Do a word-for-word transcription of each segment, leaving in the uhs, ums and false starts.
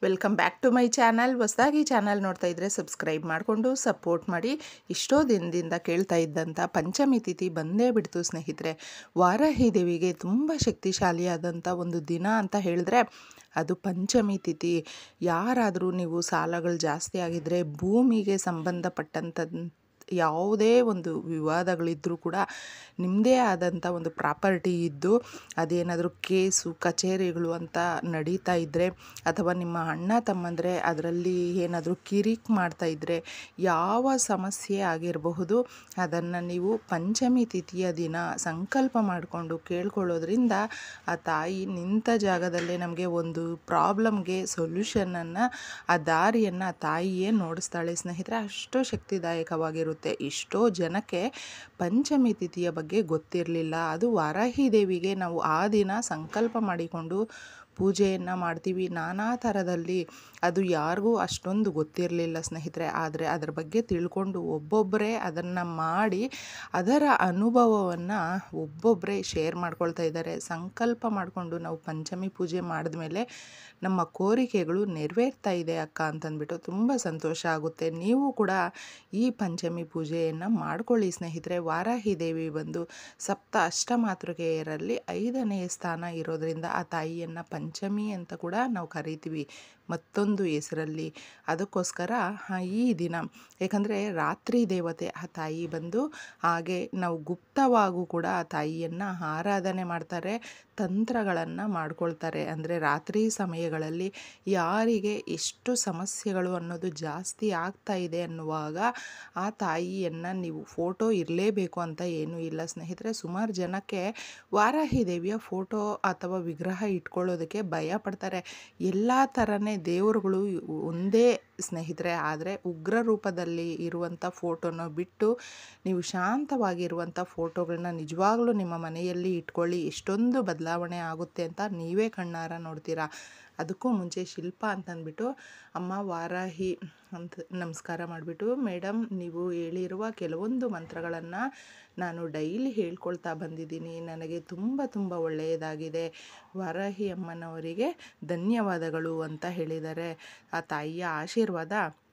Welcome back to my channel. ಹೊಸದಾಗಿ channel ನೋಡ್ತಾ ಇದ್ದರೆ ಸಬ್ಸ್ಕ್ರೈಬ್ ಮಾಡಿಕೊಂಡು ಸಪೋರ್ಟ್ ಮಾಡಿ. ಇಷ್ಟೋ ದಿನದಿಂದ ಕೇಳ್ತಾ ಇದ್ದಂಥ ಪಂಚಮಿ ತಿಥಿ ಬಂದೇ ಬಿಡ್ತು ಸ್ನೇಹಿತರೆ. ವಾರಾಹಿ ದೇವಿಗೆ ತುಂಬ ಶಕ್ತಿಶಾಲಿಯಾದಂಥ ಒಂದು ದಿನ ಅಂತ ಹೇಳಿದ್ರೆ ಅದು ಪಂಚಮಿ ತಿಥಿ. ಯಾರಾದರೂ ನೀವು ಸಾಲಗಳು ಜಾಸ್ತಿ ಆಗಿದ್ದರೆ, ಭೂಮಿಗೆ ಸಂಬಂಧಪಟ್ಟಂಥ ಯಾವುದೇ ಒಂದು ವಿವಾದಗಳಿದ್ದರೂ ಕೂಡ ನಿಮ್ಮದೇ ಆದಂಥ ಒಂದು ಪ್ರಾಪರ್ಟಿ ಇದ್ದು ಅದೇನಾದರೂ ಕೇಸು ಕಚೇರಿಗಳು ಅಂತ ನಡೀತಾ ಇದ್ದರೆ, ಅಥವಾ ನಿಮ್ಮ ಅಣ್ಣ ತಮ್ಮಂದರೆ ಅದರಲ್ಲಿ ಏನಾದರೂ ಕಿರಿಕ್ ಮಾಡ್ತಾ ಇದ್ದರೆ, ಯಾವ ಸಮಸ್ಯೆ ಆಗಿರಬಹುದು ಅದನ್ನು ನೀವು ಪಂಚಮಿ ತಿಥಿಯ ದಿನ ಸಂಕಲ್ಪ ಮಾಡಿಕೊಂಡು ಕೇಳ್ಕೊಳ್ಳೋದ್ರಿಂದ ಆ ತಾಯಿ ನಿಂತ ಜಾಗದಲ್ಲೇ ನಮಗೆ ಒಂದು ಪ್ರಾಬ್ಲಮ್ಗೆ ಸೊಲ್ಯೂಷನನ್ನು, ಆ ದಾರಿಯನ್ನು ತಾಯಿಯೇ ನೋಡಿಸ್ತಾಳೆ ಸ್ನೇಹಿತರೆ. ಅಷ್ಟು ಶಕ್ತಿದಾಯಕವಾಗಿರುತ್ತೆ. ಇಷ್ಟೋ ಜನಕ್ಕೆ ಪಂಚಮಿ ತಿಥಿಯ ಬಗ್ಗೆ ಗೊತ್ತಿರಲಿಲ್ಲ. ಅದು ವಾರಾಹಿ ದೇವಿಗೆ ನಾವು ಆ ದಿನ ಸಂಕಲ್ಪ ಮಾಡಿಕೊಂಡು ಪೂಜೆಯನ್ನು ಮಾಡ್ತೀವಿ ನಾನಾ ಥರದಲ್ಲಿ. ಅದು ಯಾರಿಗೂ ಅಷ್ಟೊಂದು ಗೊತ್ತಿರಲಿಲ್ಲ ಸ್ನೇಹಿತರೆ. ಆದರೆ ಅದರ ಬಗ್ಗೆ ತಿಳ್ಕೊಂಡು ಒಬ್ಬೊಬ್ಬರೇ ಅದನ್ನು ಮಾಡಿ ಅದರ ಅನುಭವವನ್ನು ಒಬ್ಬೊಬ್ಬರೇ ಶೇರ್ ಮಾಡ್ಕೊಳ್ತಾ ಇದ್ದಾರೆ. ಸಂಕಲ್ಪ ಮಾಡಿಕೊಂಡು ನಾವು ಪಂಚಮಿ ಪೂಜೆ ಮಾಡಿದ್ಮೇಲೆ ನಮ್ಮ ಕೋರಿಕೆಗಳು ನೆರವೇರ್ತಾ ಇದೆ ಅಕ್ಕ ಅಂತಂದ್ಬಿಟ್ಟು ತುಂಬ ಸಂತೋಷ ಆಗುತ್ತೆ. ನೀವು ಕೂಡ ಈ ಪಂಚಮಿ ಪೂಜೆಯನ್ನು ಮಾಡ್ಕೊಳ್ಳಿ ಸ್ನೇಹಿತರೆ. ವಾರಾಹಿ ದೇವಿ ಬಂದು ಸಪ್ತ ಅಷ್ಟಮಾತೃಕೆಯರಲ್ಲಿ ಐದನೆಯ ಸ್ಥಾನ ಇರೋದರಿಂದ ಆ ತಾಯಿಯನ್ನು ಪಂಚಮಿ ಅಂತ ಕೂಡ ನಾವು ಕರಿತೀವಿ ಮತ್ತೊಂದು ಹೆಸರಲ್ಲಿ. ಅದಕ್ಕೋಸ್ಕರ ಈ ದಿನ ಏಕೆಂದರೆ ರಾತ್ರಿ ದೇವತೆ ಆ ತಾಯಿ ಬಂದು, ಹಾಗೆ ನಾವು ಗುಪ್ತವಾಗೂ ಕೂಡ ಆ ತಾಯಿಯನ್ನು ಆರಾಧನೆ ಮಾಡ್ತಾರೆ, ತಂತ್ರಗಳನ್ನು ಮಾಡ್ಕೊಳ್ತಾರೆ. ಅಂದರೆ ರಾತ್ರಿ ಸಮಯಗಳಲ್ಲಿ ಯಾರಿಗೆ ಎಷ್ಟು ಸಮಸ್ಯೆಗಳು ಅನ್ನೋದು ಜಾಸ್ತಿ ಆಗ್ತಾ ಇದೆ ಅನ್ನುವಾಗ ಆ ತಾಯಿಯನ್ನು ನೀವು ಫೋಟೋ ಇರಲೇಬೇಕು ಅಂತ ಏನೂ ಇಲ್ಲ ಸ್ನೇಹಿತರೆ. ಸುಮಾರು ಜನಕ್ಕೆ ವಾರಾಹಿ ದೇವಿಯ ಫೋಟೋ ಅಥವಾ ವಿಗ್ರಹ ಇಟ್ಕೊಳ್ಳೋದಕ್ಕೆ ಭಯ ಪಡ್ತಾರೆ. ಎಲ್ಲ ಥರನೇ ದೇವರುಗಳು ಒಂದೇ ಸ್ನೇಹಿತರೆ. ಆದರೆ ಉಗ್ರ ರೂಪದಲ್ಲಿ ಇರುವಂಥ ಫೋಟೋನ ಬಿಟ್ಟು ನೀವು ಶಾಂತವಾಗಿರುವಂಥ ಫೋಟೋಗಳನ್ನ ನಿಜವಾಗ್ಲೂ ನಿಮ್ಮ ಮನೆಯಲ್ಲಿ ಇಟ್ಕೊಳ್ಳಿ. ಎಷ್ಟೊಂದು ಬದಲಾವಣೆ ಆಗುತ್ತೆ ಅಂತ ನೀವೇ ಕಣ್ಣಾರ ನೋಡ್ತೀರಾ. ಅದಕ್ಕೂ ಮುಂಚೆ ಶಿಲ್ಪ ಅಂತಂದ್ಬಿಟ್ಟು ಅಮ್ಮ ವಾರಾಹಿ ಅಂತ ನಮಸ್ಕಾರ ಮಾಡಿಬಿಟ್ಟು, ಮೇಡಮ್ ನೀವು ಹೇಳಿರುವ ಕೆಲವೊಂದು ಮಂತ್ರಗಳನ್ನು ನಾನು ಡೈಲಿ ಹೇಳ್ಕೊಳ್ತಾ ಬಂದಿದ್ದೀನಿ, ನನಗೆ ತುಂಬ ತುಂಬ ಒಳ್ಳೆಯದಾಗಿದೆ, ವಾರಾಹಿ ಅಮ್ಮನವರಿಗೆ ಧನ್ಯವಾದಗಳು ಅಂತ ಹೇಳಿದ್ದಾರೆ. ಆ ತಾಯಿಯ ಆಶೀರ್ವಾದ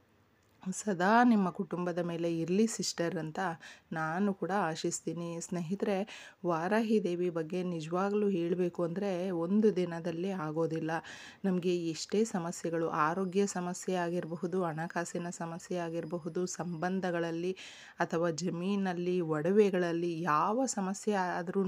ಸದಾ ನಿಮ್ಮ ಕುಟುಂಬದ ಮೇಲೆ ಇರಲಿ ಸಿಸ್ಟರ್ ಅಂತ ನಾನು ಕೂಡ ಆಶಿಸ್ತೀನಿ ಸ್ನೇಹಿತರೆ. ವಾರಾಹಿ ದೇವಿ ಬಗ್ಗೆ ನಿಜವಾಗ್ಲೂ ಹೇಳಬೇಕು ಅಂದರೆ ಒಂದು ದಿನದಲ್ಲಿ ಆಗೋದಿಲ್ಲ. ನಮಗೆ ಎಷ್ಟೇ ಸಮಸ್ಯೆಗಳು, ಆರೋಗ್ಯ ಸಮಸ್ಯೆ ಆಗಿರಬಹುದು, ಹಣಕಾಸಿನ ಸಮಸ್ಯೆ ಆಗಿರಬಹುದು, ಸಂಬಂಧಗಳಲ್ಲಿ ಅಥವಾ ಜಮೀನಲ್ಲಿ ಒಡವೆಗಳಲ್ಲಿ ಯಾವ ಸಮಸ್ಯೆ ಆದ್ರೂ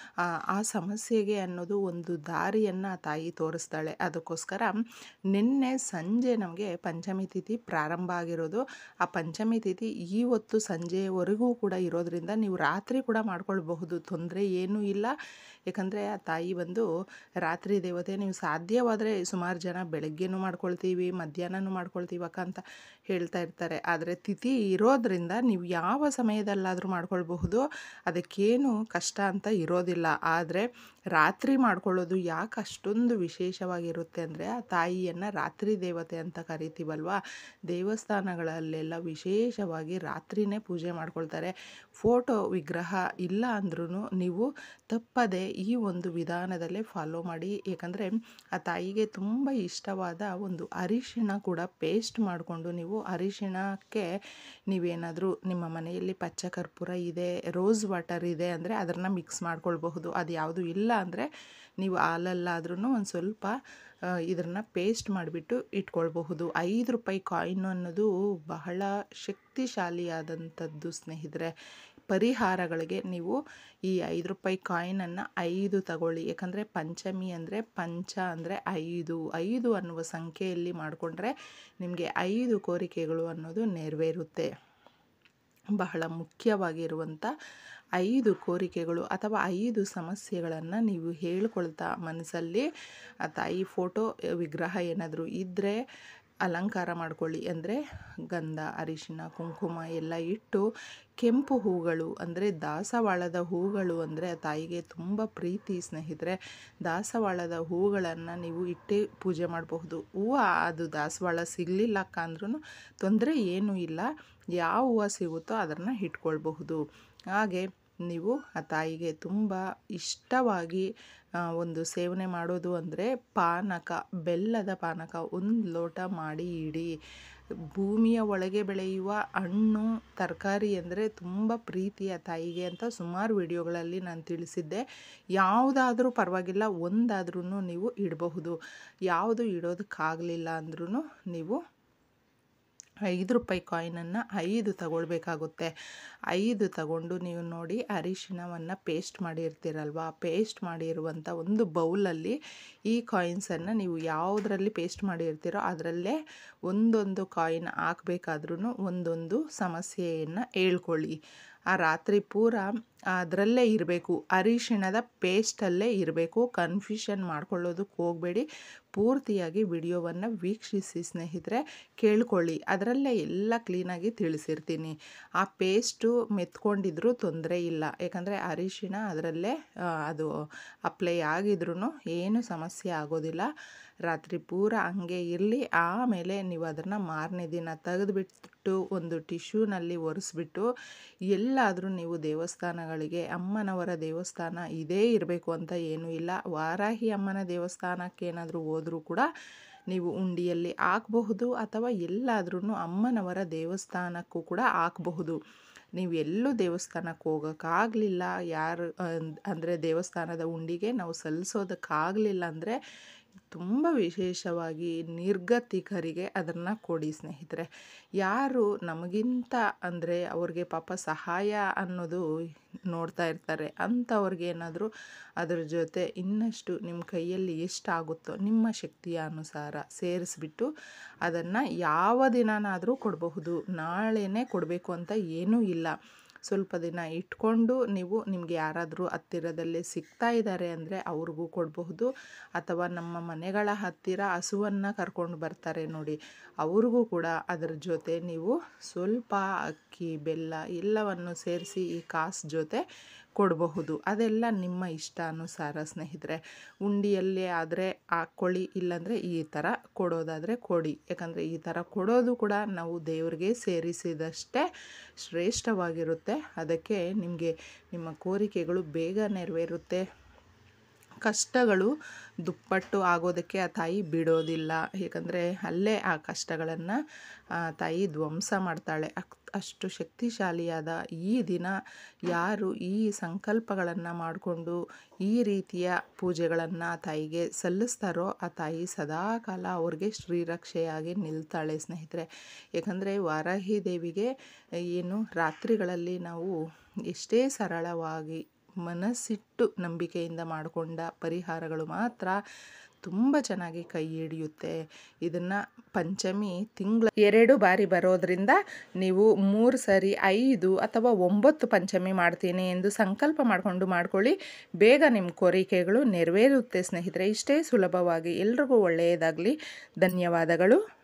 ಆ ಸಮಸ್ಯೆಗೆ ಅನ್ನೋದು ಒಂದು ದಾರಿಯನ್ನು ತಾಯಿ ತೋರಿಸ್ತಾಳೆ. ಅದಕ್ಕೋಸ್ಕರ ನಿನ್ನೆ ಸಂಜೆ ನಮಗೆ ಪಂಚಮಿ ತಿಥಿ ಪ್ರಾರಂಭ ಆಗಿರೋದು. ಆ ಪಂಚಮಿ ತಿಥಿ ಇವತ್ತು ಸಂಜೆವರೆಗೂ ಕೂಡ ಇರೋದ್ರಿಂದ ನೀವು ರಾತ್ರಿ ಕೂಡ ಮಾಡ್ಕೊಳ್ಬಹುದು, ತೊಂದರೆ ಏನೂ ಇಲ್ಲ. ಯಾಕಂದರೆ ಆ ತಾಯಿ ಬಂದು ರಾತ್ರಿ ದೇವತೆ. ನೀವು ಸಾಧ್ಯವಾದರೆ ಸುಮಾರು ಜನ ಬೆಳಗ್ಗೆನೂ ಮಾಡ್ಕೊಳ್ತೀವಿ, ಮಧ್ಯಾಹ್ನನೂ ಮಾಡ್ಕೊಳ್ತೀವಿ ಅಕ್ಕ ಅಂತ ಹೇಳ್ತಾ ಇರ್ತಾರೆ. ಆದರೆ ತಿಥಿ ಇರೋದ್ರಿಂದ ನೀವು ಯಾವ ಸಮಯದಲ್ಲಾದರೂ ಮಾಡ್ಕೊಳ್ಬಹುದು, ಅದಕ್ಕೇನು ಕಷ್ಟ ಅಂತ ಇರೋದಿಲ್ಲ. ಆದರೆ ರಾತ್ರಿ ಮಾಡ್ಕೊಳ್ಳೋದು ಯಾಕೆ ಅಷ್ಟೊಂದು ವಿಶೇಷವಾಗಿರುತ್ತೆ ಅಂದರೆ ಆ ತಾಯಿಯನ್ನು ರಾತ್ರಿ ದೇವತೆ ಅಂತ ಕರಿತೀವಲ್ವ. ದೇವಸ್ಥಾನಗಳಲ್ಲೆಲ್ಲ ವಿಶೇಷವಾಗಿ ರಾತ್ರಿನೇ ಪೂಜೆ ಮಾಡ್ಕೊಳ್ತಾರೆ. ಫೋಟೋ ವಿಗ್ರಹ ಇಲ್ಲ ಅಂದ್ರೂ ನೀವು ತಪ್ಪದೆ ಈ ಒಂದು ವಿಧಾನದಲ್ಲೇ ಫಾಲೋ ಮಾಡಿ. ಏಕೆಂದರೆ ಆ ತಾಯಿಗೆ ತುಂಬ ಇಷ್ಟವಾದ ಒಂದು ಅರಿಶಿಣ ಕೂಡ ಪೇಸ್ಟ್ ಮಾಡಿಕೊಂಡು, ನೀವು ಅರಿಶಿಣಕ್ಕೆ ನೀವೇನಾದರೂ ನಿಮ್ಮ ಮನೆಯಲ್ಲಿ ಪಚ್ಚ ಕರ್ಪೂರ ಇದೆ, ರೋಸ್ ವಾಟರ್ ಇದೆ ಅಂದರೆ ಅದನ್ನು ಮಿಕ್ಸ್ ಮಾಡ್ಕೊಳ್ಬಹುದು. ಅದು ಯಾವುದು ಇಲ್ಲ ಅಂದರೆ ನೀವು ಹಾಲಲ್ಲಾದ್ರೂ ಒಂದು ಸ್ವಲ್ಪ ಇದನ್ನು ಪೇಸ್ಟ್ ಮಾಡಿಬಿಟ್ಟು ಇಟ್ಕೊಳ್ಬಹುದು. ಐದು ರೂಪಾಯಿ ಕಾಯಿನ್ ಅನ್ನೋದು ಬಹಳ ಶಕ್ತಿಶಾಲಿಯಾದಂಥದ್ದು ಸ್ನೇಹಿತರೆ. ಪರಿಹಾರಗಳಿಗೆ ನೀವು ಈ ಐದು ರೂಪಾಯಿ ಕಾಯಿನನ್ನು ಐದು ತಗೊಳ್ಳಿ. ಯಾಕಂದರೆ ಪಂಚಮಿ ಅಂದರೆ ಪಂಚ ಅಂದರೆ ಐದು, ಐದು ಅನ್ನುವ ಸಂಖ್ಯೆಯಲ್ಲಿ ಮಾಡಿಕೊಂಡ್ರೆ ನಿಮಗೆ ಐದು ಕೋರಿಕೆಗಳು ಅನ್ನೋದು ನೆರವೇರುತ್ತೆ. ಬಹಳ ಮುಖ್ಯವಾಗಿರುವಂಥ ಐದು ಕೋರಿಕೆಗಳು ಅಥವಾ ಐದು ಸಮಸ್ಯೆಗಳನ್ನು ನೀವು ಹೇಳ್ಕೊಳ್ತಾ ಮನಸ್ಸಲ್ಲಿ ಆ ತಾಯಿ ಫೋಟೋ ವಿಗ್ರಹ ಏನಾದರೂ ಇದ್ದರೆ ಅಲಂಕಾರ ಮಾಡ್ಕೊಳ್ಳಿ. ಅಂದರೆ ಗಂಧ, ಅರಿಶಿಣ, ಕುಂಕುಮ ಎಲ್ಲ ಇಟ್ಟು ಕೆಂಪು ಹೂಗಳು ಅಂದರೆ ದಾಸವಾಳದ ಹೂಗಳು ಅಂದರೆ ತಾಯಿಗೆ ತುಂಬ ಪ್ರೀತಿ ಸ್ನೇಹಿತರೆ. ದಾಸವಾಳದ ಹೂಗಳನ್ನು ನೀವು ಇಟ್ಟೇ ಪೂಜೆ ಮಾಡಬಹುದು. ಹೂವು ಅದು ದಾಸವಾಳ ಸಿಗಲಿಲ್ಲ ಅಕ್ಕ ಅಂದ್ರೂ ತೊಂದರೆ ಏನೂ ಇಲ್ಲ, ಯಾವ ಹೂವು ಸಿಗುತ್ತೋ ಅದನ್ನು ಇಟ್ಕೊಳ್ಬಹುದು. ಹಾಗೆ ನೀವು ಆ ತಾಯಿಗೆ ತುಂಬ ಇಷ್ಟವಾಗಿ ಒಂದು ಸೇವನೆ ಮಾಡೋದು ಅಂದರೆ ಪಾನಕ, ಬೆಲ್ಲದ ಪಾನಕ ಒಂದು ಲೋಟ ಮಾಡಿ ಇಡಿ. ಭೂಮಿಯ ಒಳಗೆ ಬೆಳೆಯುವ ಹಣ್ಣು ತರಕಾರಿ ಅಂದರೆ ತುಂಬ ಪ್ರೀತಿಯ ತಾಯಿಗೆ ಅಂತ ಸುಮಾರು ವಿಡಿಯೋಗಳಲ್ಲಿ ನಾನು ತಿಳಿಸಿದ್ದೆ. ಯಾವುದಾದ್ರೂ ಪರವಾಗಿಲ್ಲ, ಒಂದಾದ್ರೂ ನೀವು ಇಡಬಹುದು. ಯಾವುದು ಇಡೋದಕ್ಕಾಗಲಿಲ್ಲ ಅಂದ್ರೂ ನೀವು ಐದು ರೂಪಾಯಿ ಕಾಯಿನನ್ನು ಐದು ತಗೊಳ್ಬೇಕಾಗುತ್ತೆ. ಐದು ತಗೊಂಡು ನೀವು ನೋಡಿ ಅರಿಶಿಣವನ್ನು ಪೇಸ್ಟ್ ಮಾಡಿರ್ತೀರಲ್ವ, ಪೇಸ್ಟ್ ಮಾಡಿರುವಂಥ ಒಂದು ಬೌಲಲ್ಲಿ ಈ ಕಾಯಿನ್ಸನ್ನು ನೀವು ಯಾವುದರಲ್ಲಿ ಪೇಸ್ಟ್ ಮಾಡಿರ್ತೀರೋ ಅದರಲ್ಲೇ ಒಂದೊಂದು ಕಾಯಿನ್ ಹಾಕಬೇಕಾದ್ರೂ ಒಂದೊಂದು ಸಮಸ್ಯೆಯನ್ನು ಹೇಳ್ಕೊಳ್ಳಿ. ಆ ರಾತ್ರಿ ಪೂರ ಅದರಲ್ಲೇ ಇರಬೇಕು, ಅರಿಶಿಣದ ಪೇಸ್ಟಲ್ಲೇ ಇರಬೇಕು. ಕನ್ಫ್ಯೂಷನ್ ಮಾಡ್ಕೊಳ್ಳೋದಕ್ಕೆ ಹೋಗಬೇಡಿ. ಪೂರ್ತಿಯಾಗಿ ವಿಡಿಯೋವನ್ನು ವೀಕ್ಷಿಸಿ ಸ್ನೇಹಿತರೆ, ಕೇಳ್ಕೊಳ್ಳಿ. ಅದರಲ್ಲೇ ಎಲ್ಲ ಕ್ಲೀನಾಗಿ ತಿಳಿಸಿರ್ತೀನಿ. ಆ ಪೇಸ್ಟು ಮೆತ್ಕೊಂಡಿದ್ರೂ ತೊಂದರೆ ಇಲ್ಲ, ಯಾಕಂದರೆ ಅರಿಶಿಣ ಅದರಲ್ಲೇ ಅದು ಅಪ್ಲೈ ಆಗಿದ್ರೂ ಏನು ಸಮಸ್ಯೆ ಆಗೋದಿಲ್ಲ. ರಾತ್ರಿ ಪೂರ ಹಂಗೆ ಇರಲಿ. ಆಮೇಲೆ ನೀವು ಅದನ್ನು ಮಾರನೇ ದಿನ ತೆಗೆದುಬಿಟ್ಟು ಒಂದು ಟಿಶ್ಯೂನಲ್ಲಿ ಒರೆಸ್ಬಿಟ್ಟು ಎಲ್ಲಾದರೂ ನೀವು ದೇವಸ್ಥಾನಗಳಿಗೆ, ಅಮ್ಮನವರ ದೇವಸ್ಥಾನ ಇದೇ ಇರಬೇಕು ಅಂತ ಏನೂ ಇಲ್ಲ, ವಾರಾಹಿ ಅಮ್ಮನ ದೇವಸ್ಥಾನಕ್ಕೆ ಏನಾದರೂ ಹೋದರೂ ಕೂಡ ನೀವು ಉಂಡಿಯಲ್ಲಿ ಹಾಕಬಹುದು, ಅಥವಾ ಎಲ್ಲಾದ್ರೂ ಅಮ್ಮನವರ ದೇವಸ್ಥಾನಕ್ಕೂ ಕೂಡ ಹಾಕಬಹುದು. ನೀವು ಎಲ್ಲೂ ದೇವಸ್ಥಾನಕ್ಕೆ ಹೋಗೋಕ್ಕಾಗಲಿಲ್ಲ, ಯಾರು ಅಂದರೆ ದೇವಸ್ಥಾನದ ಉಂಡಿಗೆ ನಾವು ಸಲ್ಲಿಸೋದಕ್ಕಾಗಲಿಲ್ಲ ಅಂದರೆ ತುಂಬ ವಿಶೇಷವಾಗಿ ನಿರ್ಗತಿಕರಿಗೆ ಅದನ್ನು ಕೊಡಿ ಸ್ನೇಹಿತರೆ. ಯಾರು ನಮಗಿಂತ ಅಂದರೆ ಅವ್ರಿಗೆ ಪಾಪ ಸಹಾಯ ಅನ್ನೋದು ನೋಡ್ತಾ ಇರ್ತಾರೆ, ಅಂಥವ್ರಿಗೆ ಏನಾದರೂ ಅದರ ಜೊತೆ ಇನ್ನಷ್ಟು ನಿಮ್ಮ ಕೈಯಲ್ಲಿ ಎಷ್ಟಾಗುತ್ತೋ ನಿಮ್ಮ ಶಕ್ತಿಯ ಅನುಸಾರ ಸೇರಿಸ್ಬಿಟ್ಟು ಅದನ್ನು ಯಾವ ದಿನನಾದರೂ ಕೊಡಬಹುದು. ನಾಳೆನೇ ಕೊಡಬೇಕು ಅಂತ ಏನೂ ಇಲ್ಲ. ಸ್ವಲ್ಪ ದಿನ ಇಟ್ಕೊಂಡು ನೀವು ನಿಮಗೆ ಯಾರಾದರೂ ಹತ್ತಿರದಲ್ಲೇ ಸಿಗ್ತಾ ಇದ್ದಾರೆ ಅಂದರೆ ಅವ್ರಿಗೂ ಕೊಡಬಹುದು, ಅಥವಾ ನಮ್ಮ ಮನೆಗಳ ಹತ್ತಿರ ಹಸುವನ್ನು ಕರ್ಕೊಂಡು ಬರ್ತಾರೆ ನೋಡಿ, ಅವ್ರಿಗೂ ಕೂಡ ಅದರ ಜೊತೆ ನೀವು ಸ್ವಲ್ಪ ಅಕ್ಕಿ, ಬೆಲ್ಲ ಎಲ್ಲವನ್ನು ಸೇರಿಸಿ ಈ ಕಾಸು ಜೊತೆ ಕೊಡಬಹುದು. ಅದೆಲ್ಲ ನಿಮ್ಮ ಇಷ್ಟಾನುಸಾರ ಸ್ನೇಹಿತರೆ. ಉಂಡಿಯಲ್ಲೇ ಆದರೆ ಹಾಕ್ಕೊಳ್ಳಿ, ಇಲ್ಲಾಂದರೆ ಈ ಥರ ಕೊಡೋದಾದರೆ ಕೊಡಿ. ಯಾಕಂದರೆ ಈ ಥರ ಕೊಡೋದು ಕೂಡ ನಾವು ದೇವರಿಗೆ ಸೇರಿಸಿದಷ್ಟೇ ಶ್ರೇಷ್ಠವಾಗಿರುತ್ತೆ. ಅದಕ್ಕೆ ನಿಮಗೆ ನಿಮ್ಮ ಕೋರಿಕೆಗಳು ಬೇಗ ನೆರವೇರುತ್ತೆ. ಕಷ್ಟಗಳು ದುಪ್ಪಟ್ಟು ಆಗೋದಕ್ಕೆ ಆ ತಾಯಿ ಬಿಡೋದಿಲ್ಲ, ಏಕೆಂದರೆ ಅಲ್ಲೇ ಆ ಕಷ್ಟಗಳನ್ನು ತಾಯಿ ಧ್ವಂಸ ಮಾಡ್ತಾಳೆ. ಅಷ್ಟು ಶಕ್ತಿಶಾಲಿಯಾದ ಈ ದಿನ ಯಾರು ಈ ಸಂಕಲ್ಪಗಳನ್ನು ಮಾಡಿಕೊಂಡು ಈ ರೀತಿಯ ಪೂಜೆಗಳನ್ನು ತಾಯಿಗೆ ಸಲ್ಲಿಸ್ತಾರೋ ಆ ತಾಯಿ ಸದಾಕಾಲ ಅವ್ರಿಗೆ ಶ್ರೀರಕ್ಷೆಯಾಗಿ ನಿಲ್ತಾಳೆ ಸ್ನೇಹಿತರೆ. ಏಕೆಂದರೆ ವಾರಾಹಿ ದೇವಿಗೆ ಏನು ರಾತ್ರಿಗಳಲ್ಲಿ ನಾವು ಎಷ್ಟೇ ಸರಳವಾಗಿ ಮನಸ್ಸಿಟ್ಟು ನಂಬಿಕೆಯಿಂದ ಮಾಡಿಕೊಂಡ ಪರಿಹಾರಗಳು ಮಾತ್ರ ತುಂಬ ಚೆನ್ನಾಗಿ ಕೈ ಹಿಡಿಯುತ್ತೆ. ಇದನ್ನು ಪಂಚಮಿ ತಿಂಗಳ ಎರಡು ಬಾರಿ ಬರೋದರಿಂದ ನೀವು ಮೂರು ಸರಿ ಐದು ಅಥವಾ ಒಂಬತ್ತು ಪಂಚಮಿ ಮಾಡ್ತೀನಿ ಎಂದು ಸಂಕಲ್ಪ ಮಾಡಿಕೊಂಡು ಮಾಡ್ಕೊಳ್ಳಿ. ಬೇಗ ನಿಮ್ಮ ಕೋರಿಕೆಗಳು ನೆರವೇರುತ್ತೆ ಸ್ನೇಹಿತರೆ. ಇಷ್ಟೇ ಸುಲಭವಾಗಿ. ಎಲ್ರಿಗೂ ಒಳ್ಳೆಯದಾಗಲಿ. ಧನ್ಯವಾದಗಳು.